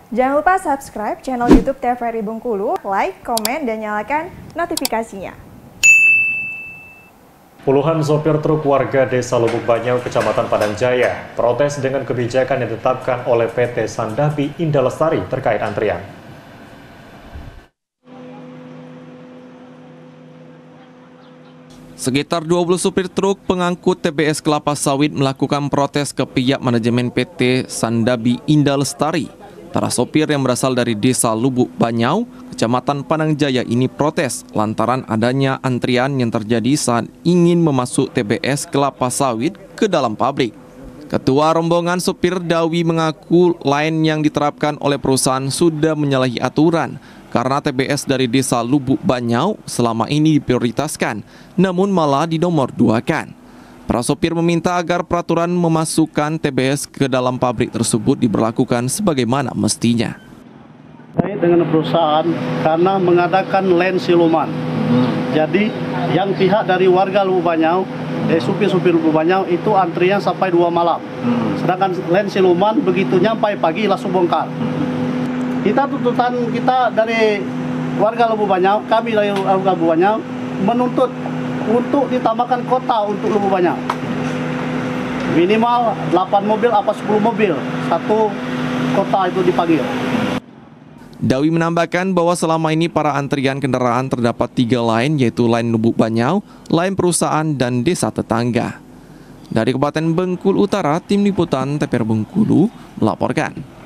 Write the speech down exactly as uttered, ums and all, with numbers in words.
Jangan lupa subscribe channel YouTube T V R I Bengkulu, like, komen, dan nyalakan notifikasinya. Puluhan sopir truk warga Desa Lubuk Banyau, Kecamatan Padang Jaya, protes dengan kebijakan yang ditetapkan oleh P T Sandabi Indah Lestari terkait antrian. Sekitar dua puluh supir truk pengangkut T B S kelapa sawit melakukan protes ke pihak manajemen P T Sandabi Indah Lestari. Para sopir yang berasal dari Desa Lubuk Banyau, Kecamatan Padang Jaya ini protes lantaran adanya antrian yang terjadi saat ingin memasuk T B S kelapa sawit ke dalam pabrik. Ketua rombongan sopir Dawi mengaku lain yang diterapkan oleh perusahaan sudah menyalahi aturan karena T B S dari Desa Lubuk Banyau selama ini diprioritaskan, namun malah dinomor duakan. Para sopir meminta agar peraturan memasukkan T B S ke dalam pabrik tersebut diberlakukan sebagaimana mestinya. Terkait dengan perusahaan karena mengadakan lane siluman. Hmm. Jadi yang pihak dari warga Lubuk Banyau, eh, supir-supir Lubuk Banyau itu antrian sampai dua malam. Hmm. Sedangkan lane siluman begitu nyampai pagi langsung bongkar. Hmm. Kita tuntutan kita dari warga Lubuk Banyau, kami dari warga Lubuk Banyau menuntut untuk ditambahkan kota untuk Lubuk Banyau. Minimal delapan mobil apa sepuluh mobil, satu kota itu dipanggil. Dawi menambahkan bahwa selama ini para antrian kendaraan terdapat tiga line, yaitu line Lubuk Banyau, line perusahaan, dan desa tetangga. Dari Kabupaten Bengkulu Utara, Tim Liputan T V R Bengkulu melaporkan.